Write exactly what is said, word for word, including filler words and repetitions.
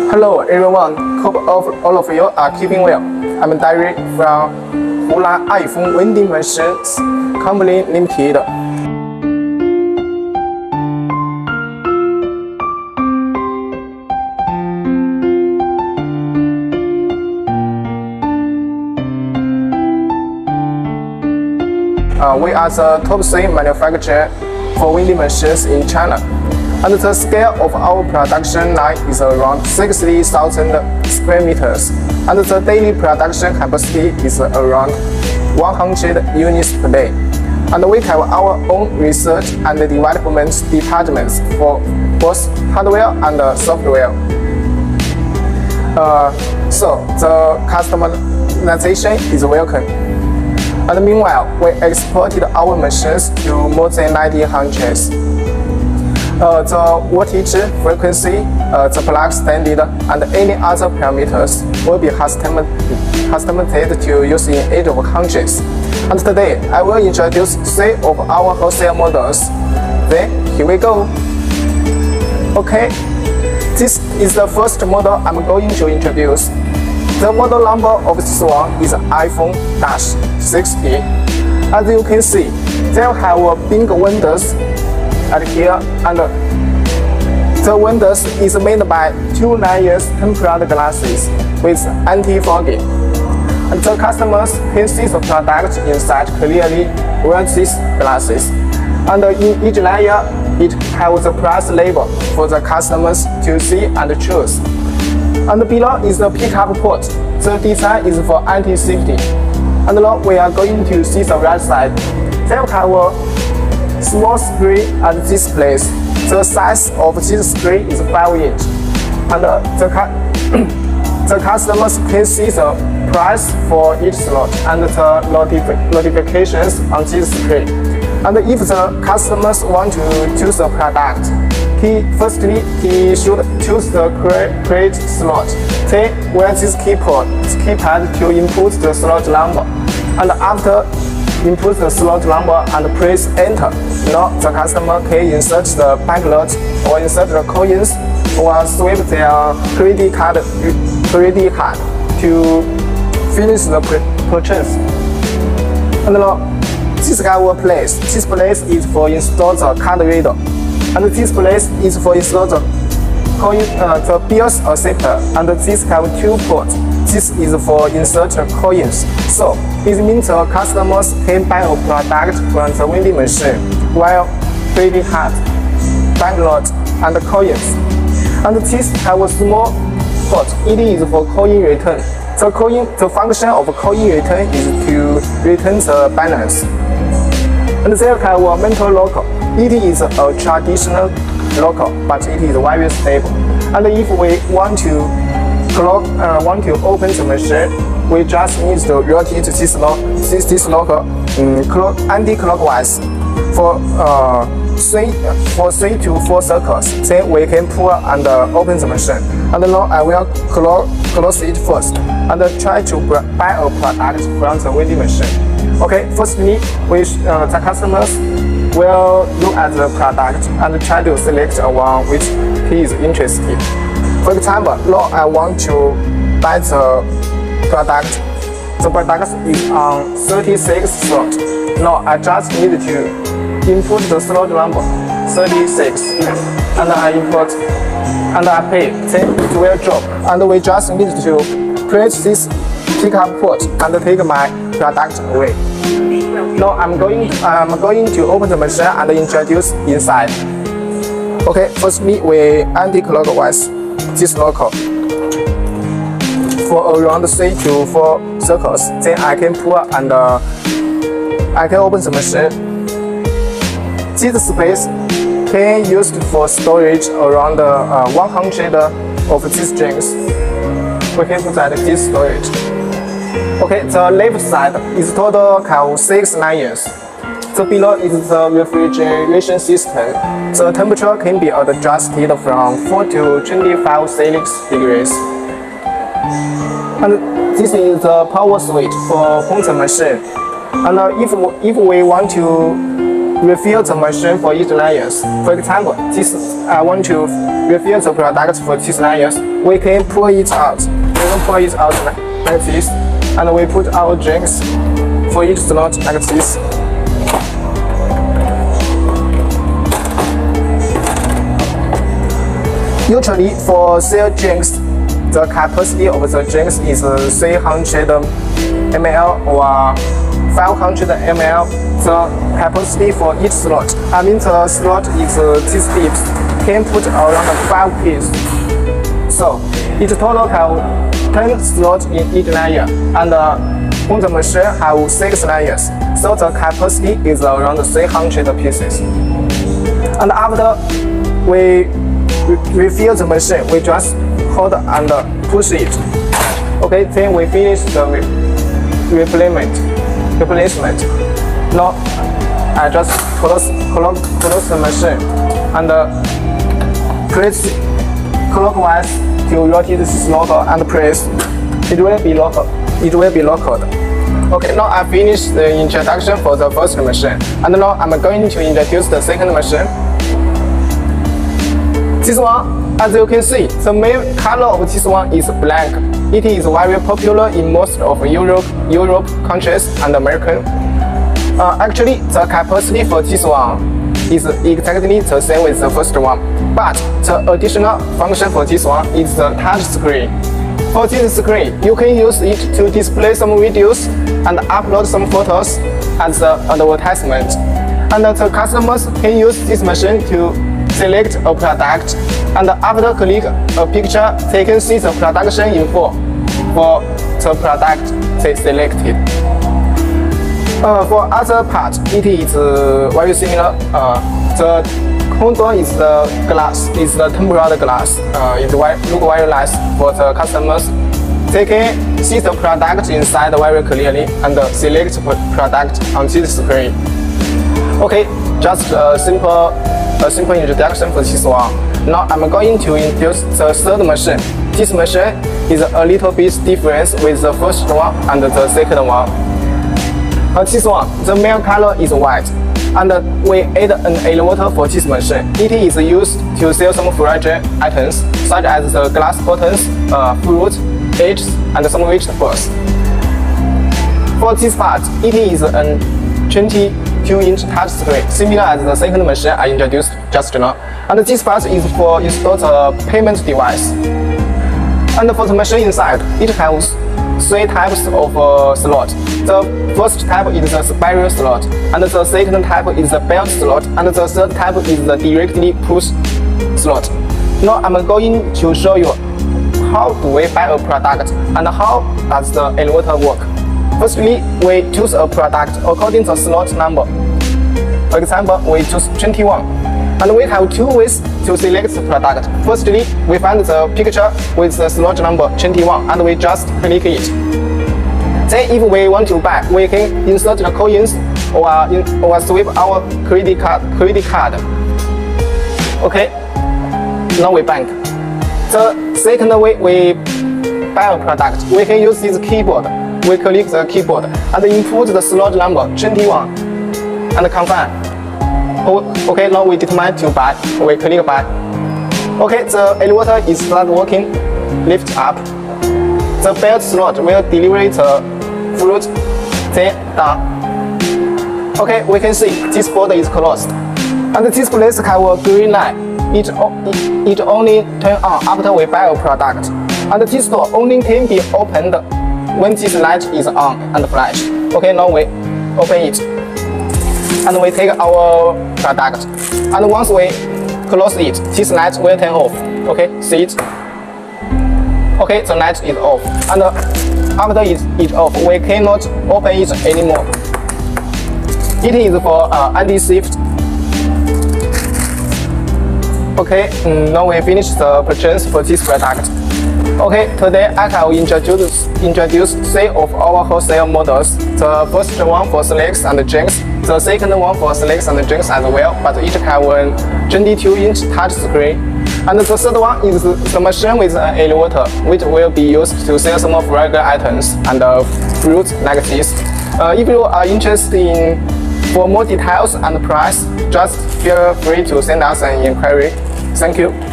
Hello everyone, hope all of you are keeping well. I'm Darry from Hunan Afen Vending Machines Company Limited. Uh, we are the top three manufacturer for vending machines in China. And the scale of our production line is around sixty thousand square meters, and the daily production capacity is around one hundred units per day. And we have our own research and development departments for both hardware and software. Uh, so the customization is welcome. And meanwhile, we exported our machines to more than ninety countries. Uh, the voltage, frequency, uh, the plug standard, and any other parameters will be custom customized to use in eight of countries. And today, I will introduce three of our wholesale models. Then, here we go. Okay, this is the first model I'm going to introduce. The model number of this one is Afen sixty. As you can see, they have big windows at here, and the windows is made by two layers tempered glasses with anti-foggy. And the customers can see the product inside clearly with these glasses. And in each layer, it has a price label for the customers to see and choose. And below is the pickup port. The design is for anti-safety. And now we are going to see the right side. They have a small screen and displays. The size of this screen is five inch. And the, the customers can see the price for each slot and the notif notifications on this screen. And if the customers want to choose a product, He, firstly, he should choose the correct slot. Then, wear this keypad, keypad to input the slot number. And after input the slot number and press enter, now the customer can insert the banknote or insert the coins or swipe their credit card, credit card to finish the purchase. And now, this guy will place. This place is for install the card reader. And this place is for install the coin, uh, the bills acceptor, and this have two ports. This is for insert the coins. So it means the customers can buy a product from the vending machine while credit card, banknote, and coins. And this have a small port. It is for coin return. The coin, the function of coin return is to return the balance. And there have a mental locker. It is a traditional locker, but it is very stable. And if we want to clock, uh, want to open the machine, we just need to rotate this, lock, this, this locker um, clock, anti-clockwise for uh, three for three to four circles. Then we can pull and uh, open the machine. And now I will close, close it first and uh, try to buy a product from the vending machine. Okay, firstly, we uh, the customers will look at the product and try to select one which he is interested in. For example, now I want to buy the product. The product is on thirty-six slot. Now I just need to input the slot number thirty-six, and I import and I pay. Then it will drop, and we just need to press this pickup port and take my product away. Now I'm going, I'm going to open the machine and introduce inside. Okay, firstly we anti-clockwise this locker for around three to four circles. Then I can pull and uh, I can open the machine. This space can be used for storage around uh, one hundred of these drinks. We can put that this storage. Okay, the left side is total have six layers. The below is the refrigeration system. The temperature can be adjusted from four to twenty-five Celsius degrees. And this is the power switch for the machine. And if if we want to refill the machine for each layers. For example, this I want to refill the product for these layers. We can pull it out. We can pull it out like, like this, and we put our drinks for each slot like this. Usually, for sale drinks, the capacity of the drinks is three hundred milliliters or five hundred milliliters. The capacity for each slot, I mean the slot is uh, this deep, can put around five pieces. So each total have ten slots in each layer, and uh, on the machine have six layers. So the capacity is around three hundred pieces. And after we refill the machine, we just hold and push it. Okay, then we finish the re replacement. Replacement. Now I just close, close, close the machine and uh, press clockwise to rotate this locker and press. It will be locked. It will be locked. Okay, now I finished the introduction for the first machine, and now I'm going to introduce the second machine. This one, as you can see, the main color of this one is black. It is very popular in most of Europe, Europe countries and American. Uh, actually, the capacity for this one is exactly the same with the first one, but the additional function for this one is the touch screen. For this screen, you can use it to display some videos and upload some photos as the advertisement. And the customers can use this machine to select a product, and after click a picture, they can see the production info for the product they selected. Uh, for other part, it is uh, very similar. Uh, the contour is the glass, is the tempered glass. Uh, it look very nice for the customers. They can see the product inside very clearly and select the product on this screen. Okay, just a simple, a simple introduction for this one. Now I'm going to introduce the third machine. This machine is a little bit different with the first one and the second one. Uh, this one, the main color is white, and we add an elevator for this machine. It is used to sell some fragile items such as the glass bottles, uh, fruit, eggs, and some vegetables. For this part, it is a twenty-two inch touch screen, similar as the second machine I introduced just now. And this part is for install the payment device. And for the machine inside, it has three types of uh, slot. The first type is the spiral slot, and the second type is the belt slot, and the third type is the directly push slot. Now I'm going to show you how do we buy a product and how does the elevator work. Firstly, we choose a product according to the slot number. For example, we choose twenty-one. And we have two ways to select the product. Firstly, we find the picture with the slot number twenty-one and we just click it. Then if we want to buy, we can insert the coins or, in, or swipe our credit card, credit card. Okay, now we bank. The second way we buy a product, we can use this keyboard. We click the keyboard and input the slot number twenty-one and confirm. Okay, now we determine to buy. We click buy. Okay, the elevator is start working. Lift up. The belt slot will deliver the fruit. Then down. Okay, we can see this border is closed, and this place have a green light. It it only turn on after we buy a product, and this door only can be opened when this light is on and flash. Okay, now we open it. And we take our product, and once we close it, this light will turn off. Okay, see it? Okay, the light is off, and after it is off, we cannot open it anymore. It is for uh, anti-theft. Okay, now we finish the purchase for this product. Okay, today I have introduced introduced three of our wholesale models. The first one for snacks and drinks, the second one for snacks and drinks as well, but each have a twenty-two inch touch screen. And the third one is the machine with an elevator, which will be used to sell some fragile items and uh, fruits like this. Uh, if you are interested in For more details and price, just feel free to send us an inquiry. Thank you.